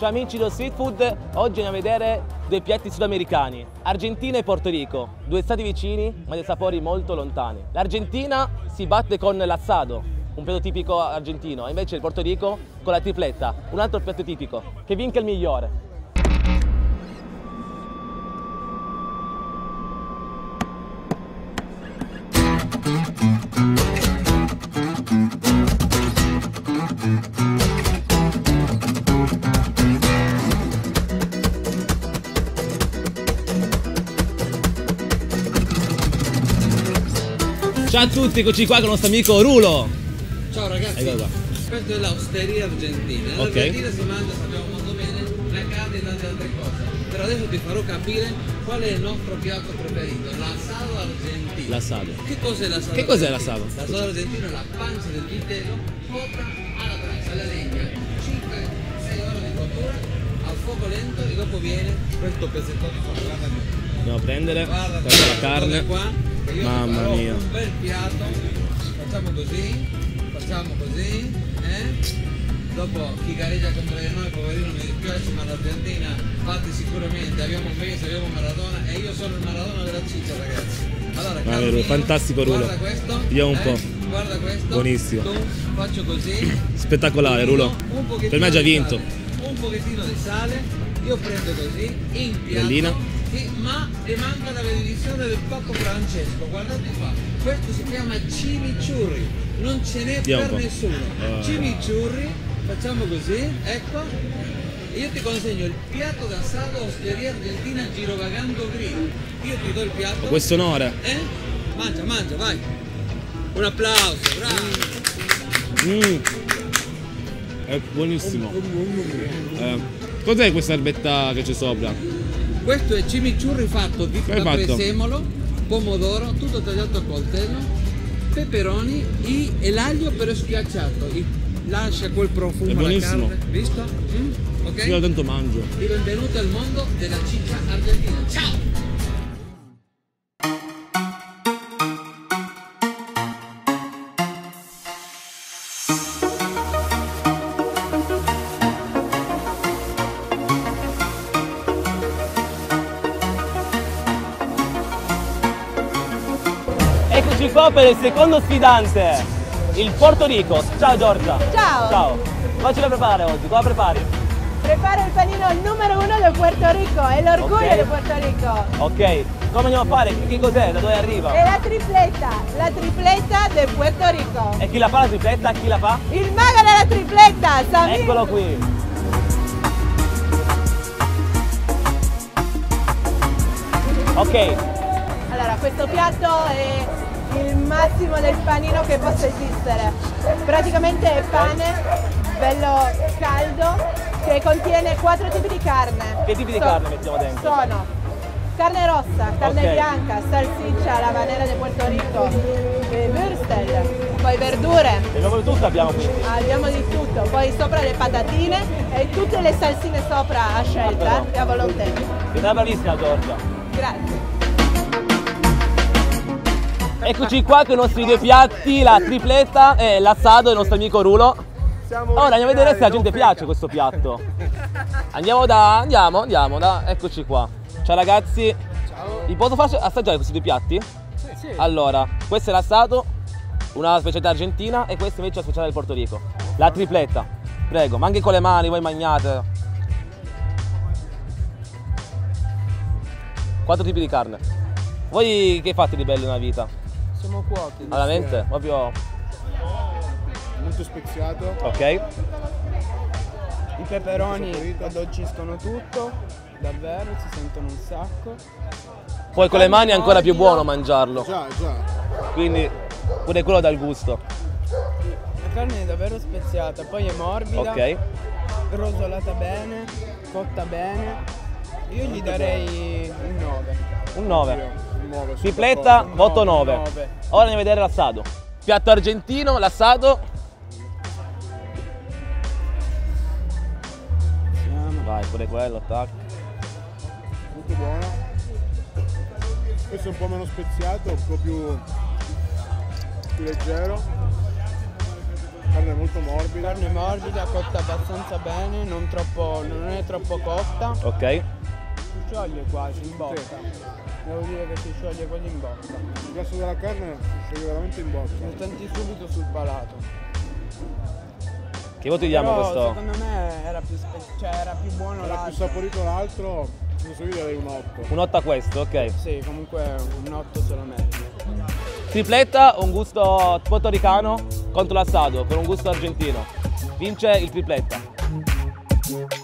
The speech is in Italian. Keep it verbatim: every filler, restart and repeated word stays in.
Ciao amici dello street food, oggi andiamo a vedere due piatti sudamericani, Argentina e Porto Rico, due stati vicini ma di sapori molto lontani. L'Argentina si batte con l'assado, un piatto tipico argentino, e invece il Porto Rico con la tripletta, un altro piatto tipico, che vinca il migliore. Ciao a tutti, eccoci qua con il nostro amico Rulo. Ciao ragazzi, questa è l'osteria argentina. L'Argentina okay. Si mangia, sappiamo molto bene, la carne e tante altre cose. Però adesso ti farò capire qual è il nostro piatto preferito, l'assado argentino. L'assado. Che cos'è l'assado? Che cos'è l'assado? L'assado argentino è la pancia del vitello cotta alla brasa, alla legna, cinque sei ore di cottura, al fuoco lento e dopo viene questo pezzettone di carne. Andiamo a prendere, guarda, guarda la carne. Qua. Io Mamma mia, un bel piatto, facciamo così, facciamo così, eh? Dopo chi gareggia contro di noi, poverino, mi dispiace, ma l'Argentina fatti sicuramente, abbiamo Messi, abbiamo Maradona e io sono il Maradona della ciccia, ragazzi. Allora, ah, Rulo, fantastico Rulo, guarda questo, vediamo un eh? po', guarda questo, buonissimo, tu, faccio così, spettacolare Rulo, per me ha già vinto, un pochettino di sale, io prendo così, in piatto. Bellina. Sì, ma le manca la benedizione del Papa Francesco, guardate qua, questo si chiama chimichurri, non ce n'è per nessuno, uh. chimichurri, facciamo così, ecco, io ti consegno il piatto d'assato Osteria Argentina Girovagando Grill, io ti do il piatto. Questo onore. Eh? Mangia, mangia, vai, un applauso, bravo. Mm. È buonissimo. Eh, cos'è questa erbetta che c'è sopra? Questo è chimichurri fatto di prezzemolo, pomodoro, tutto tagliato a coltello, peperoni e, e l'aglio però schiacciato, e lascia quel profumo è buonissimo. Alla carne, visto? Mm? Okay? Io tanto mangio. E benvenuti al mondo della ciccia argentina. Ciao! Eccoci qua per il secondo sfidante, il Porto Rico. Ciao Giorgia. Ciao. Ciao. Cosa ci vuoi preparare oggi? Cosa prepari? Preparo il panino numero uno del Puerto Rico, è l'orgoglio okay. del Puerto Rico. Ok, come andiamo a fare? Che cos'è? Da dove arriva? È la tripletta, la tripletta del Puerto Rico. E chi la fa la tripletta? Chi la fa? Il mago della tripletta, Samir. Eccolo qui. Ok. Allora, questo piatto è il massimo del panino che possa esistere. Praticamente è pane bello caldo che contiene quattro tipi di carne. Che tipi di so carne mettiamo dentro? Sono carne rossa, carne okay. bianca, salsiccia, la banera del Puerto Rico, e würstel, poi verdure. E abbiamo di tutto abbiamo quindi? Abbiamo di tutto, poi sopra le patatine e tutte le salsine sopra a scelta ah, e a volontà. Sei una bravissima Giorgia. Grazie. Eccoci qua con i nostri due piatti, la tripletta e l'assado del nostro amico Rulo. Ora andiamo a vedere se la gente piace questo piatto. Andiamo da, andiamo, andiamo da, eccoci qua. Ciao ragazzi. Ciao. Vi posso far assaggiare questi due piatti? Sì, sì. Allora, questo è l'assato, una specialità argentina, e questo invece è la specialità del Porto Rico. La tripletta, prego, ma anche con le mani, voi magnate. Quattro tipi di carne. Voi che fate di bello nella vita? Siamo cuochi. Veramente? Proprio... molto speziato. Ok. I peperoni addolciscono tutto, davvero, si sentono un sacco. Poi con le mani è ancora più buono mangiarlo. Già, già. Quindi pure quello dà il gusto. La carne è davvero speziata, poi è morbida, ok, rosolata bene, cotta bene. Io gli darei un nove. Un nove. Tripletta, voto nove. Ora andiamo a vedere l'assado. Piatto argentino, l'assado. Vai, pure quello, tac. Molto buono. Questo è un po' meno speziato, un po' più, più leggero. Carne molto morbida. Carne morbida, cotta abbastanza bene, non, troppo, non è troppo cotta. Ok. Si scioglie quasi in bocca. Sì. Devo dire che si scioglie quasi in bocca. Il grasso della carne si scioglie veramente in bocca. Lo senti subito sul palato. Che voto diamo a Però, questo? secondo me era più, spe- cioè, era più buono Era l'altro. più saporito l'altro, adesso io darei un otto. Un otto a questo, ok. Sì, comunque un otto se lo merita. Tripletta, un gusto portoricano contro l'assado, con un gusto argentino. Vince il tripletta.